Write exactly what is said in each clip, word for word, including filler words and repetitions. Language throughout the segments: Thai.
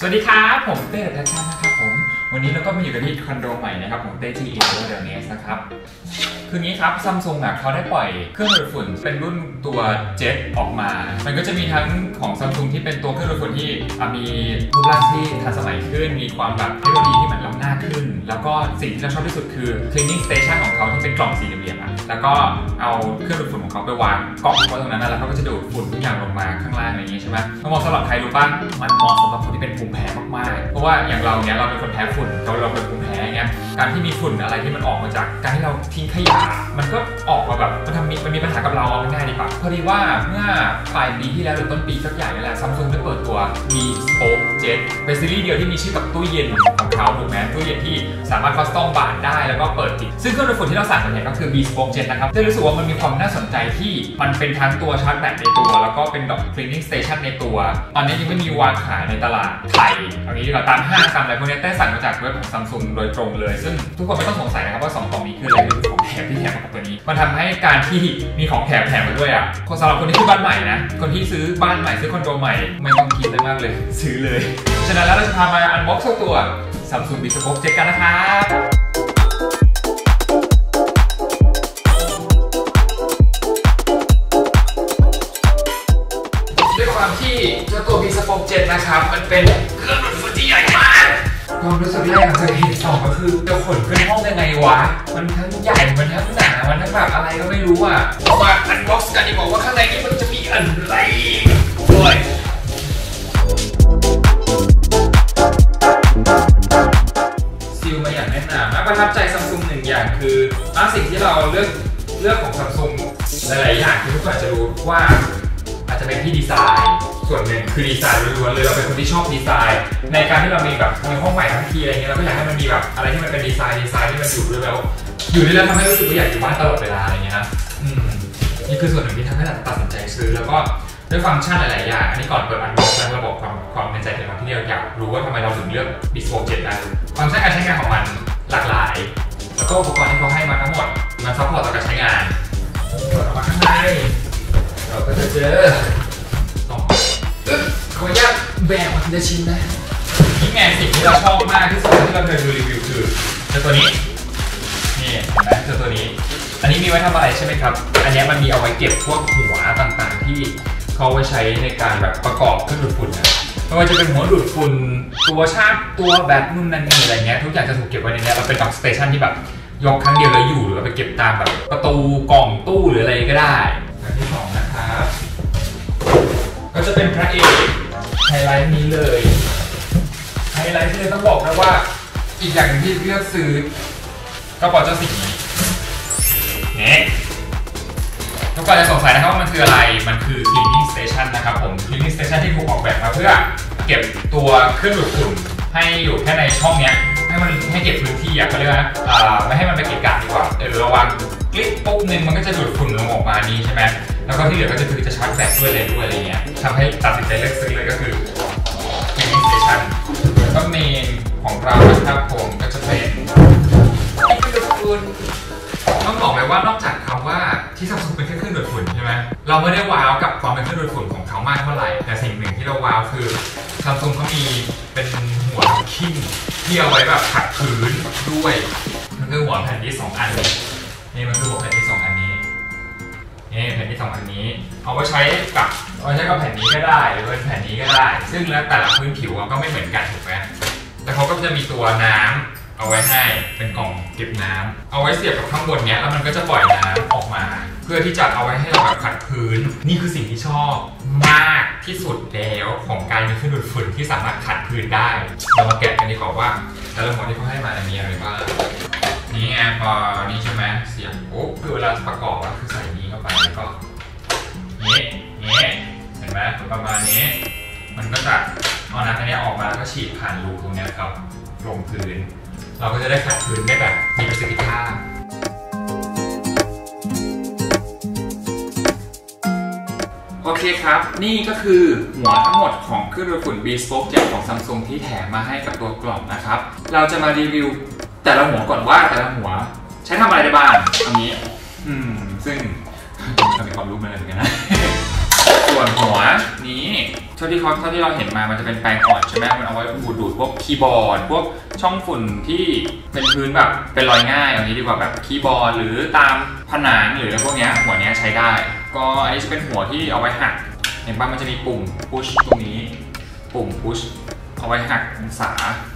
สวัสดีครับผมเต้แพชชั่นนะครับผมวันนี้เราก็มาอยู่กันที่คอนโดใหม่นะครับผมเต้ที่อินโดเดเนสนะครับคืองี้ครับซัมซุงอ่ะเขาได้ปล่อยเครื่องดูดฝุ่นเป็นรุ่นตัวเจ็ตออกมามันก็จะมีทั้งของซัมซุงที่เป็นตัวเครื่องดูดฝุ่นที่มีรูปร่างที่ทันสมัยขึ้นมีความแบบเทคโนโลยีที่มันล้ำหน้าขึ้นแล้วก็สิ่งที่เราชอบที่สุดคือ cleaning station ของเขาที่เป็นกล่องสี่เหลี่ยมอ่ะแล้วก็เอาเครื่องดูดฝุ่นของเขาไปวางกล่องไว้ตรงนั้นแล้วเขาก็จะดูดฝุ่นทุกอย่างลงมาข้างล่างอะไรอย่างงี้ใช่ไหมมันเหมาะสำหรับใครรู้ป่ะมันเหมาะสำหรับคนที่เป็นภูมิแพ้มากๆเพราะว่าอย่างเราเนี้ยเราเป็นคนแพ้ฝุ่นเราเราเป็นภูมิแพ้เงี้ยการที่มีฝุ่นอะไรที่มันออกมาจากการที่เราทิ้งขยะมันก็ออกมาแบบมันทำมีมันมีปัญหากับเราเอาง่ายๆดีป่ะพอดีว่าเมื่อปลายปีที่แล้วหรือต้นปีสักอย่างนี่แหละซัมซุงได้เปิดตัว Bespoke Jet เป็นซีรีส์เดียวที่มีชื่อกับตู้เย็นของเขาถูกไหมตู้เย็นที่สามารถคัสตอมบาร์ได้แล้วก็เปิดติดซึ่งเครื่องดูดฝุ่นที่เราสั่งกันเนี่ยก็คือ Bespoke Jet นะครับได้รู้สึกว่ามันมีความน่าสนใจที่มันเป็นทั้งตัวชาร์จแบตในตัวแล้วก็เป็นแบบ cleaning station ในตัวตอนนี้ยังไม่มีวางขายในตลาดไทยเอางี้ดีกว่าตามห้างตามอะไรพวกนี้ได้สั่งมาจากเว็บของ Samsung โดยตรงเลยซึ่งทุกคนไม่ต้องสงสัยนะครับว่าสองกล่องนี้คืออะไรคือของแถมที่แถมมากับตัวนี้มันทำให้การที่มีของแถมแถมมาด้วยอ่ะสำหรับคนที่ซื้อบ้านใหม่นะคนที่ซื้อบ้านใหม่ซื้อคอนโดใหม่ไม่ต้องคิดเลยมากเลยซื้อเลยฉะนั้นแล้วเราจะพามาอันบ็อกซ์ตัว Samsung Bespoke Jet กันนะครับด้วยความที่เจ้าตัว Bespoke Jet นะครับมันเป็นเครื่องดูดฝุ่นที่ใหญ่มากความรู้สึกแรกหลังจากเห็นสองก็คือจะขนขึ้นห้องยังไงวะมันทั้งใหญ่มันทั้งหนามันทั้งแบบอะไรก็ไม่รู้อ่ะเอามาอันบ็อกซ์กันดีกว่าว่าข้างในนี้มันจะมีอะไรด้วยซีลมาอย่างแน่นหนาประทับใจ Samsung หนึ่งอย่างคือสิ่งที่เราเลือกเลือกของ Samsung หลายๆอย่างคือทุกคนอาจจะรู้ว่าอาจจะเป็นที่ดีไซน์ส่วนหนึ่งคือดีไซน์ล้วนๆเลยเราเป็นคนที่ชอบดีไซน์ในการที่เรามีแบบมีห้องใหม่ทั้งทีอะไรเงี้ยเราก็อยากให้มันมีแบบอะไรที่มันเป็นดีไซน์ดีไซน์ที่มันอยู่ด้วยแล้วอยู่ด้วยแล้วทำให้รู้สึกว่าอยากอยู่บ้านตลอดเวลาอะไรเงี้ยนะอืมนี่คือส่วนหนึ่งที่ทำให้เราตัดสินใจซื้อแล้วก็ด้วยฟังก์ชันหลายๆอย่างอันนี้ก่อนเปิดอันบ็อกซ์แล้วเราบอกความความในใจในความที่เราอยากรู้ว่าทำไมเราถึงเลือก Bespoke Jet ได้ฟังก์ชันการใช้งานของมันหลากหลายแล้วก็อุปกรณ์ที่เขาให้มาทั้งหมดมันซัพพอร์ตต่อการใช้งานเปิดออกมาข้างในเราก็จะเจอขออนุญาตแบกมาทีละชิ้นนะนี่ไงสิ่งที่เราชอบมากที่สุดที่เราเคยดูรีวิวคือเจ้าตัวนี้นี่เห็นไหมเจ้าตัวนี้อันนี้มีไว้ทำอะไรใช่ไหมครับอันนี้มันมีเอาไว้เก็บพวกหัวต่างๆที่เขาไว้ใช้ในการแบบประกอบเครื่องดูดฝุ่นนะไม่ว่าจะเป็นหัวดูดฝุ่นตัวชาร์จตัวแบตนู่นนั่นนี่อะไรเงี้ยทุกอย่างจะถูกเก็บไว้ในนี้เราเป็นแบบสเตชันที่แบบยกครั้งเดียวแล้วอยู่หรือไปเก็บตามแบบประตูกล่องตู้หรืออะไรก็ได้อันที่สองนะครับก็จะเป็นพระเอกไฮไลท์นี้เลยไฮไลท์ที่เลยต้องบอกนะว่าอีกอย่างที่เลือกซื้อกระเป๋าเจ้าสิ่งนี้เนี่ยทุกคนจะสงสัยนะครับว่ามันคืออะไรมันคือ cleaning station นะครับผม cleaning station ที่ถูกออกแบบมาเพื่อเก็บตัวเครื่องดูดฝุ่นให้อยู่แค่ในช่องเนี้ยให้มันให้เก็บพื้นที่อ่ะเขาเรียกว่าไม่ให้มันไปเกะกะดีกว่าเออระวังคลิกปุ๊บนึงมันก็จะดูดฝุ่นลงออกมานี้ใช่ไหมแล้วก็ที่เหลือก็จะคือจะชาร์จแบตด้วยเลยด้วยอะไรเงี้ยทำให้ตัดสินใจเลือกซื้อเลยก็คือ cleaning station แล้วก็เมนของเรานะครับผมก็จะเป็นที่ดูดฝุ่นต้องบอกเลยว่านอกจากคำว่าที่ซัมซุงเป็นเครื่องดูดฝุ่นใช่ไหมเราไม่ได้ว้าวกับความเป็นเครื่องดูดฝุ่นของเขามากเท่าไหร่แต่สิ่งหนึ่งที่เราว้าวคือซัมซุงเขามีเป็นหัวคิ้งที่เอาไว้แบบขัดพื้นด้วยมันคือหัวแผ่นที่สองอันนี่มันคือหัวแผ่นที่สองอันนี้นี่แผ่นที่สองอันนี้เอาไว้ใช้กับเอาไว้ใช้กับแผ่นนี้ก็ได้หรือเป็นแผ่นนี้ก็ได้ซึ่งแล้วแต่ละพื้นผิวก็ไม่เหมือนกันถูกไหมแล้วเขาก็จะมีตัวน้ำเอาไว้ให้เป็นกล่องเก็บน้ำเอาไว้เสียบกับข้างบนเนี้ยแล้วมันก็จะปล่อยน้ำออกมาเพื่อที่จะเอาไว้ให้เราแบบขัดพื้นนี่คือสิ่งที่ชอบมากที่สุดแล้วของการมีเครื่องดูดฝุ่นที่สามารถขัดพื้นได้เรามาแกะกันดีกว่าว่าแต่ละหัวที่เขาให้มามีอะไรบ้างนี่ไงพอนี่ใช่ไหมเสียบปุ๊บคือเวลาประกอบก็คือใส่นี้เข้าไปแล้วก็นี้นี้เห็นไหมประมาณนี้มันก็จะเอาน้ำอันนี้ออกมาแล้วก็ฉีดผ่านรูตรงนี้ครับลงพื้นเราก็จะได้ขัดพื้นได้แบบมีประสิทธิภาพโอเคครับนี่ก็คือหัวทั้งหมดของเครื่องดูดฝุ่น Bespoke Jet ของ Samsung ที่แถมมาให้กับตัวกล่องนะครับเราจะมารีวิวแต่ละหัวก่อนว่าแต่ละหัวใช้ทำอะไรได้บ้างอันนี้อืมซึ่งจะมีความรู้มาเลยเหมือนกันนะส่วนหัวนี้เาที่เขาเท่าที่เราเห็นมามันจะเป็นแปรงอ่อนใช่ไหมมันเอาไว้ดูดดูดพวกคีย์บอร์ดพวกช่องฝุ่นที่เป็นพื้นแบบเป็นรอยง่ายอย่างนี้ดีกว่าแบบคีย์บอร์ดหรือตามผนังหรืออะไรพวกนี้หัวนี้ใช้ได้ก็อันนี้จะเป็นหัวที่เอาไว้หักเห็นป่ะมันจะมีปุ่ม push ตรงนี้ปุ่ม push เอาไว้หักองศา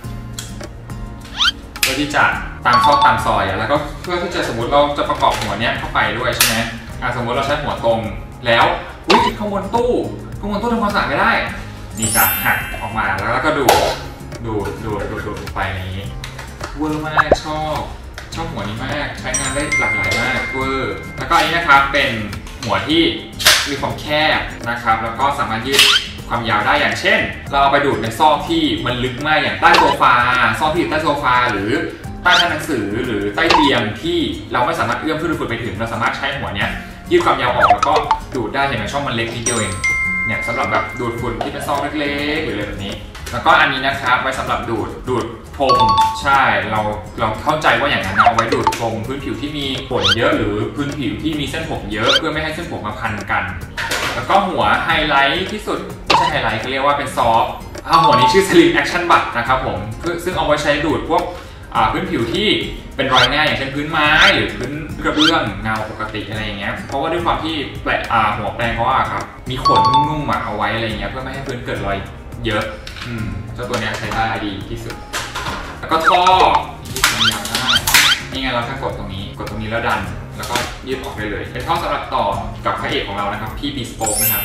เพื่อที่จะตามซอกตามซอยแล้วก็เพื่อที่จะสมมติเราจะประกอบหัวนี้เข้าไปด้วยใช่ไหมสมมติเราใช้หัวตรงแล้วอุ้ยข้างบนตู้ข้างบนตู้ทำความสะอาดไม่ได้นี่จะหักออกมาแล้วก็ดูดูดูดูดูไปนี้เวอร์มากชอบชอบหัวนี้มากใช้งานได้หลากหลายมากเวอร์แล้วก็อันนี้นะครับเป็นหัวที่มีความแคบนะครับแล้วก็สามารถยืดความยาวได้อย่างเช่นเราเอาไปดูดในซอกที่มันลึกมากอย่างใต้โซฟาซอกที่อยู่ใต้โซฟาหรือใต้ชั้นหนังสือหรือใต้เตียงที่เราไม่สามารถเอื้อมเพื่อดูดฝุ่นไปถึงเราสามารถใช้หัวนี้ยืดความยาวออกแล้วก็ดูดได้เห็นไหมช่องมันเล็กนิดเดียวเองเนี่ยสำหรับแบบดูดฝุ่นที่เป็นซอกเล็กๆหรืออะไรแบบนี้แล้วก็อันนี้นะครับไว้สำหรับดูดดูดพรมใช่เราเราเข้าใจว่าอย่างนั้นเอาไว้ดูดพรมพื้นผิวที่มีขนเยอะหรือพื้นผิวที่มีเส้นผมเยอะเพื่อไม่ให้เส้นผมมาพันกันแล้วก็หัวไฮไลท์ที่สุดไม่ใช่ไฮไลท์เขาเรียกว่าเป็นซอฟต์เอาหัวนี้ชื่อ Slim Action Butt นะครับผมซึ่งเอาไว้ใช้ดูดพวกพื้นผิวที่เป็นรอยง่ายอย่างเช่นพื้นไม้หรือพื้นกระเบื้องเงาปกติอะไรอย่างเงี้ยเพราะว่าด้วยความที่แปะหัวแปรงเขาอะครับมีขนนุ่มๆเอาไว้อะไรเงี้ยเพื่อไม่ให้พื้นเกิดรอยเยอะอืมเจ้าตัวนี้ใช้ได้ดีที่สุดแล้วก็ท่อที่มันยาวมากนี่ไงเราแค่กดตรงนี้กดตรงนี้แล้วดันแล้วก็ยืดออกได้เลยเป็นท่อสำหรับต่อกับพระเอกของเรานะครับพี่บีสโปกนะครับ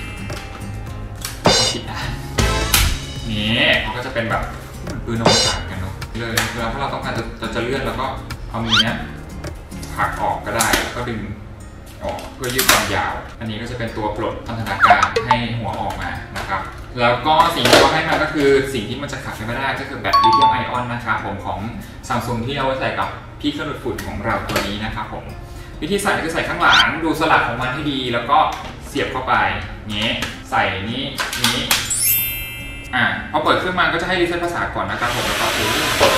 เขาคิดได้นี่เขาก็จะเป็นแบบปืนอวกาศกันเนาะเลยเวลาถ้าเราต้องการจะจะจะเลื่อนแล้วก็เอามือเนี้ยหักออกก็ได้แล้วก็ดึงออกเพื่อยืดความยาวอันนี้ก็จะเป็นตัวปลดพันธนาการให้หัวออกมานะครับแล้วก็สิ่งที่เราให้มาก็คือสิ่งที่มันจะขาดไม่ได้ก็คือแบตลิเธียมไอออนนะครับผมของ Samsung ที่เอาไว้ใส่กับพี่เครื่องดูดฝุ่นของเราตัวนี้นะครับผมวิธีใส่ก็ใส่ข้างหลังดูสลักของมันให้ดีแล้วก็เสียบเข้าไปเงี้ยใส่นี้นี้อ่ะพอเปิดเครื่องมาก็จะให้รีเซ็ตภาษาก่อนนะครับผมแล้วก็อู้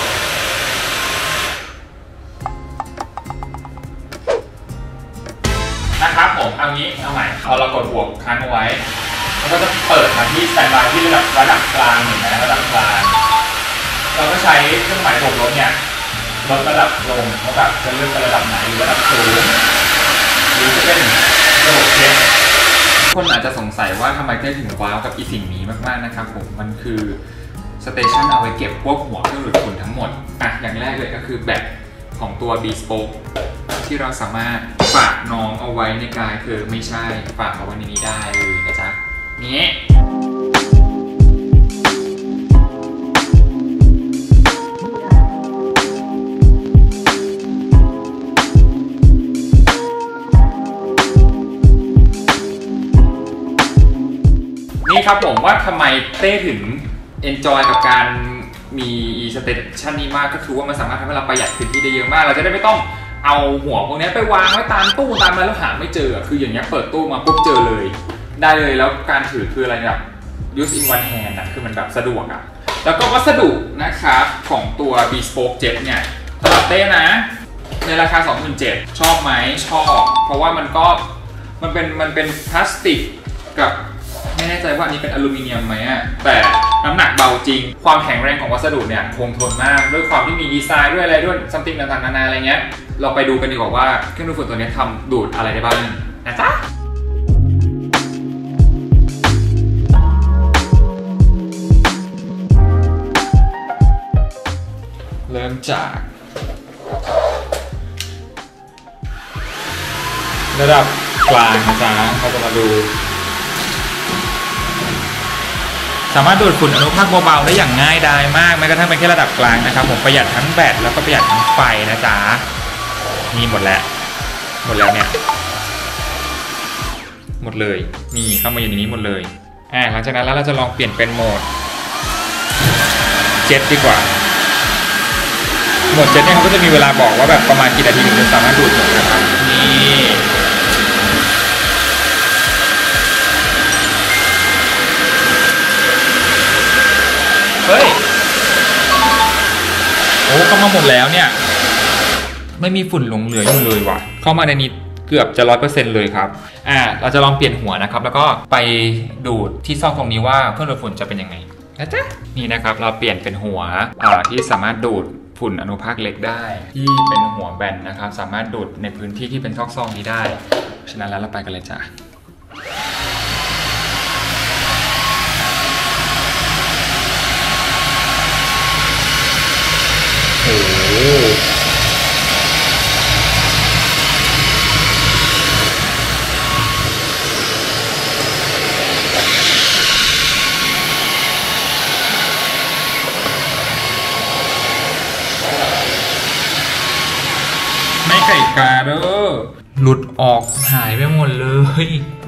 นะครับผมเอางี้เอาใหม่เอาเรากดบวกค้างเอาไว้แล้วก็จะเปิดมาที่สแตนด์บายที่ระดับระดับกลางเห็นไหมระดับกลางเราก็ใช้เครื่องหมายบวกลบเนี่ยลดระดับลงระดับจะเลือกระดับไหนหรือระดับสูงหรือจะเป็นระบบเช็คคนอาจจะสงสัยว่าทำไมเต้ถึงว้าวกับอีสิ่งนี้มากๆนะครับผมมันคือสเตชันเอาไว้เก็บพวกหัวเครื่องดูดฝุ่นทั้งหมดอ่ะอย่างแรกเลยก็คือแบตของตัว Bespoke ที่เราสามารถฝากน้องเอาไว้ในกายคือไม่ใช่ฝากเอาไว้ในนี้ได้เลยนะจ๊ะนี้นี่ครับผมว่าทำไมเต้ถึง enjoy กับการมีสเตชันนี้มากก็คือว่ามันสามารถทำให้เราประหยัดพื้นที่ได้เยอะมากเราจะได้ไม่ต้องเอาหัวพวกนี้ไปวางไว้ตามตู้ตามอะไรแล้วหาไม่เจอคืออย่างเงี้ยเปิดตู้มาปุ๊บเจอเลยได้เลยแล้วการถือคืออะไรแบบ use in one hand อ่ะคือมันแบบสะดวกอ่ะแล้วก็วัสดุนะครับของตัว Bespoke Jet เนี่ยสำหรับเต้นะในราคา สองหมื่นเจ็ดพัน ชอบไหมชอบเพราะว่ามันก็มันเป็นมันเป็นพลาสติกกับไม่แน่ใจว่าอันนี้เป็นอลูมิเนียมไหมอ่ะแต่น้ำหนักเบาจริงความแข็งแรงของวัสดุเนี่ยคงทนมากด้วยความที่มีดีไซน์ด้วยอะไรด้วยซัมติงต่างๆนานาอะไรเงี้ยเราไปดูกันดีกว่าว่าเครื่องดูดฝุ่นตัวนี้ทำดูดอะไรได้บ้างนะจ๊ะเริ่มจากระดับกลางนะจ๊ะเราจะมาดูสามารถดูดฝุ่นอนุภาคเบาๆได้อย่างง่ายดายมากแม้กระทั่งเป็นแค่ระดับกลางนะครับผมประหยัดทั้งแบตแล้วก็ประหยัดทั้งไฟนะจ๊ะนี่หมดแล้วหมดแล้วเนี่ยหมดเลยนี่เข้ามาอยู่ในนี้หมดเลยอ่าหลังจากนั้นแล้วเราจะลองเปลี่ยนเป็นโหมดเจ็ตดีกว่าโหมดเจ็ตเนี่ยเขาก็จะมีเวลาบอกว่าแบบประมาณกี่นาทีถึงจะสามารถดูดหมดนะครับนี่เฮ้ยโอ้เข้ามาหมดแล้วเนี่ยไม่มีฝุ่นหลงเหลืออยู่เลยว่ะเข้ามาในนี้เกือบจะ ร้อยเปอร์เซ็นต์ เลยครับอ่าเราจะลองเปลี่ยนหัวนะครับแล้วก็ไปดูดที่ซอกตรงนี้ว่าเครื่องดูดฝุ่นจะเป็นยังไงนะจ๊ะนี่นะครับเราเปลี่ยนเป็นหัวอ่าที่สามารถดูดฝุ่นอนุภาคเล็กได้ที่เป็นหัวแบนนะครับสามารถดูดในพื้นที่ที่เป็นซอกๆนี้ได้ฉะนั้นแล้วเราไปกันเลยจ้ะโอ้ไม่ไก่กาเด้อหลุดออกหายไปหมดเลย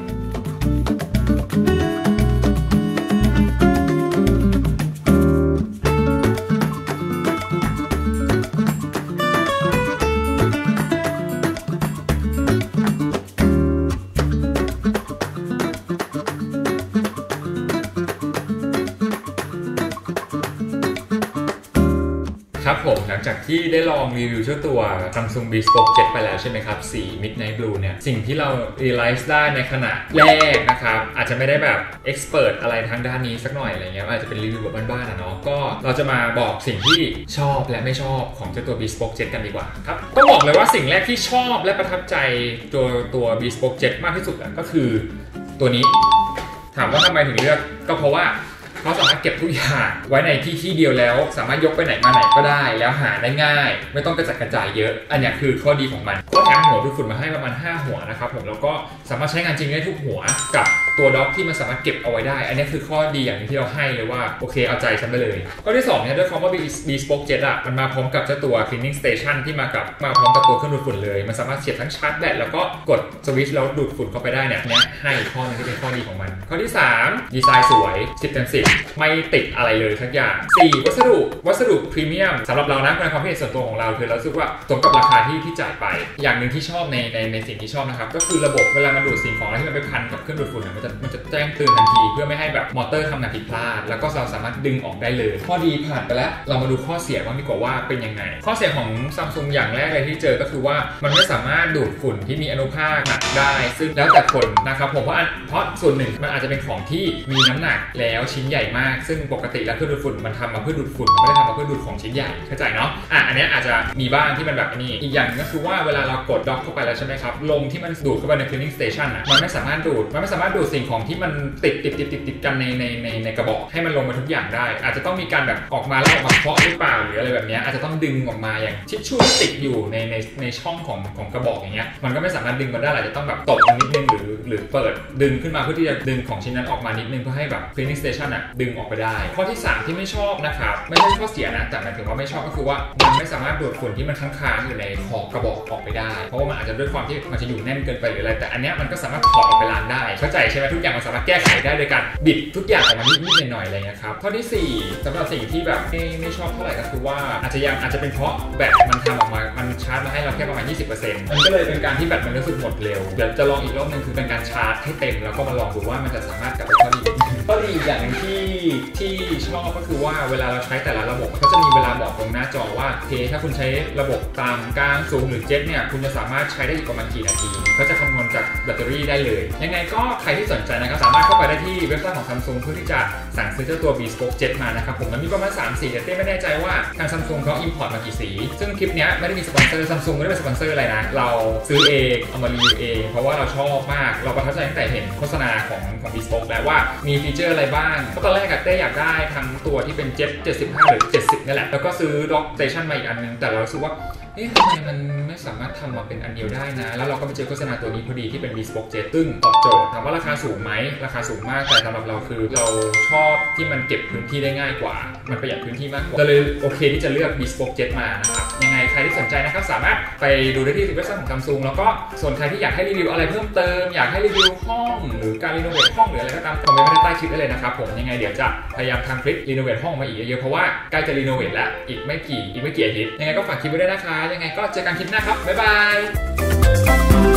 ครับผมหลังจากที่ได้ลองรีวิวเจ้าตัว Samsung Bespoke เจ็ด ไปแล้วใช่ไหมครับสี Midnight Blue เนี่ยสิ่งที่เรา realize ได้ในขณะแรกนะครับอาจจะไม่ได้แบบ expert อะไรทางด้านนี้สักหน่อยอะไรเงี้ยอาจจะเป็นรีวิวแบบบ้านๆนะเนาะก็เราจะมาบอกสิ่งที่ชอบและไม่ชอบของเจ้าตัว Bespoke เจ็ด กันดีกว่าครับต้องบอกเลยว่าสิ่งแรกที่ชอบและประทับใจตัวตัว Bespoke เจ็ด มากที่สุดก็คือตัวนี้ถามว่าทำไมถึงเลือกก็เพราะว่าเขาสามารถเก็บทุกอย่างไว้ในที่ที่เดียวแล้วสามารถยกไปไหนมาไหนก็ได้แล้วหาได้ง่ายไม่ต้องกระจัดกระจายเยอะอันนี้คือข้อดีของมันก็แถมหัวดูดฝุ่นมาให้ประมาณห้าหัวนะครับผมแล้วก็สามารถใช้งานจริงได้ทุกหัวกับตัวด็อกที่มันสามารถเก็บเอาไว้ได้อันนี้คือข้อดีอย่างนึงที่เราให้เลยว่าโอเคเอาใจฉันไปเลยข้อที่สองเนี่ยด้วยคำว่า Bespoke เจ็ด อ่ะมันมาพร้อมกับเจ้าตัว cleaning station ที่มากับมาพร้อมกับตัวเครื่องดูดฝุ่นเลยมันสามารถเสียบทั้งชาร์จแบตแล้วก็กดสวิตช์แล้วดูดฝุ่นเข้าไปได้เนี่ยเนี่ยให้ข้อนึงที่เป็นข้อดีของมันข้อที่สามดีไซน์สวยสิบเต็มสิบไม่ติดอะไรเลยทั้งอย่างสี่วัสดุวัสดุพรีเมียมสำหรับเรานะในความคิดเห็นส่วนตัวของเราคือเราคิดว่าสมกับราคาที่ที่จ่ายไปอย่างหนึ่งที่ชอบในในในสิ่งที่ชอบนะครับก็คือระบบเวลามันดูดสิ่งของอะไรที่มันไปพันกับเครื่องดูดฝุ่นมันจะมันจะแจ้งเตือนทันทีเพื่อไม่ให้แบบมอเตอร์ทำงานผิดพลาดแล้วก็เราสามารถดึงออกได้เลยข้อดีผ่านไปแล้วเรามาดูข้อเสียบ้างดีกว่าว่าเป็นยังไงข้อเสียของ Samsung อย่างแรกเลยที่เจอก็คือว่ามันไม่สามารถดูดฝุ่นที่มีอนุภาคหนักได้ซึ่งแล้วแต่คนนะครับผมเพราะเพราะส่วนหนึ่งมันอาจจะเป็นของที่มีน้ำหนักแล้วชิ้นใหญ่มากซึ่งปกติแล้วเครื่องดูดฝุ่นมันทำมาเพื่อดูดฝุ่นมันไม่ได้ทำมาเพื่อดูดของชิ้นใหญ่เข้าใจเนาะอ่ะอันนี้อาจจะมีบ้างที่มันแบบนี้อีกอย่างก็คือว่าเวลาเรากดด็อกเข้าไปแล้วใช่ไหมครับลมที่มันดูดเข้าไปใน cleaning station อ่ะมันไม่สามารถดูดมันไม่สามารถดูดสิ่งของที่มันติดติดติดติดติดกันในในในในกระบอกให้มันลงมาทุกอย่างได้อาจจะต้องมีการแบบออกมาแล้วออกมาเคาะหรือเปล่าหรืออะไรแบบนี้อาจจะต้องดึงออกมาอย่างทิชชู่ที่ติดอยู่ในในในช่องของของกระบอกอย่างเงี้ยมันก็ไม่สามารถดึงมันได้อาจจะต้องแบบตบมันนิดนึงหรือหรือเปิดดึงขึ้นมาเพื่อที่จะดึงของชิ้นนั้นออกมานิดนึงเพื่อให้แบบ cleaning station อ่ะดึงออกไปได้ข้อที่สามที่ไม่ชอบนะครับไม่ใช่ข้อเสียนะแต่หมายถึงว่าไม่ชอบก็คือว่ามันไม่สามารถดูดฝุ่นที่มันค้างๆอยู่ในขอบกระบอกออกไปได้เพราะว่ามันอาจจะด้วยความที่มันจะอยู่แน่นเกินไปหรืออะไรแต่อันนี้มันก็สามารถถอดออกไปล้างได้เข้าใจใช่ไหมทุกอย่างมันสามารถแก้ไขได้โดยการบิดทุกอย่างออกมานิดๆหน่อยๆอะไรเงี้ยครับข้อที่สี่สำหรับสิ่งที่แบบไม่ไม่ชอบเท่าไหร่ก็คือว่าอาจจะยังอาจจะเป็นเพราะแบตมันทำออกมามันชาร์จมาให้เราแค่ประมาณ ยี่สิบเปอร์เซ็นต์ มันก็เลยเป็นการที่แบตมันรู้สึกหมดเร็วเดี๋ยวจะลองอีกรอบนึงคือเป็นการชาร์จให้เต็มแล้วก็มาลองดูว่ามันจะสามารถกลับไปข้อดีข้อดีอีกอย่างนึงที่ที่ชอบก็คือว่าเวลาเราใช้แต่ละระบบก็จะมีเวลาบอกตรงหน้าจอว่าโอเคถ้าคุณใช้ระบบตามกลางสูงหรือเจ็ตเนี่ยคุณจะสามารถใช้ได้อีกประมาณกี่นาทีเขาจะคำนวณจากแบตเตอรี่ได้เลยยังไงก็ใครที่สนใจนะครับสามารถเข้าไปได้ที่เว็บไซต์ของ Samsung เพื่อที่จะสั่งซื้อเจ้าตัว Bespoke เจ็ด มานะครับผมมันมีประมาณสามสีแต่เต้ไม่แน่ใจว่าทาง Samsung เขา import มากี่สีซึ่งคลิปนี้ไม่ได้มีสปอนเซอร์ Samsung ไม่ได้เป็นสปอนเซอร์อะไรนะเราซื้อเองเอามารีวิวเองเพราะว่าเราชอบมากเราประทับใจตั้งแต่เห็นโฆษณาของของ Bespoke แล้วว่ามีฟีเจอร์อะไรบ้างก็ตอนแรกเต้อยากได้ทั้งตัวที่เป็นเจ็ตเจ็ดสิบห้าหรือเจ็ดสิบนี่แหละแล้วก็ซื้อ Dock Station มาอีกอันนึงแต่เรารู้สึกว่าเอ๊ะทำไมมันไม่สามารถทำมาเป็นอันเดียวได้นะแล้วเราก็ไปเจอโฆษณาตัวนี้พอดีที่เป็น Bespoke เจ็ด ซึ่งตอบโจทย์ถามว่าราคาสูงไหมราคาสูงมากแต่สำหรับเราคือเราชอบที่มันเก็บพื้นที่ได้ง่ายกว่ามันประหยัดพื้นที่มากกว่าก็เลยโอเคที่จะเลือก Bespoke เจ็ด มานะครับยังไงใครที่สนใจนะครับสามารถไปดูได้ที่เว็บไซต์ของ Samsung แล้วก็ส่วนใครที่อยากให้รีวิวอะไรเพิ่มเติมอยากให้รีวิวห้องหรือการรีโนเวทห้องหรืออะไรก็ตามคอมเมนต์ไว้ใต้คลิปได้เลยนะครับผมยังไงเดี๋ยวจะพยายามทำคลิปรีโนเวทห้องมาอีกเยอะๆเพราะว่าใกล้จะรีโนเวทแล้วอีกไม่กี่อีกไม่กี่อาทิตย์ยังไงก็ฝากคลิปไว้ด้วยนะคะยังไงก็เจอกันคลิปหน้าครับบ๊ายบาย